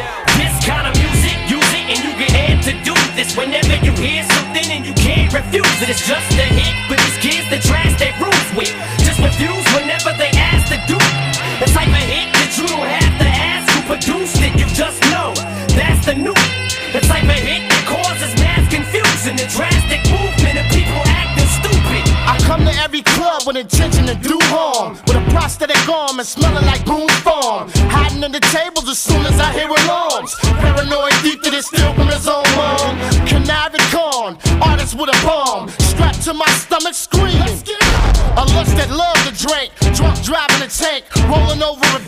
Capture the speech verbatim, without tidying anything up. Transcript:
This kind of music, use it and you get amped to do this. Whenever you hear something and you can't refuse it, it's just a hit for these kids that trash their roots with. Just refuse whenever they ask to do it. The type of hit that you don't have to ask who produced it, you just know that's the new. The type of hit that causes mass confusion, the drastic movement of people acting stupid. I come to every club with intention to do harm, with a prosthetic arm and smelling like Boone's Farm. Hiding in the tables as soon as I hear alarms. Paranoid deep that it's still from his own mom. Conniving con, artist with a bomb, strapped to my stomach screaming. A lust that love to drink, drunk driving a tank, rolling over a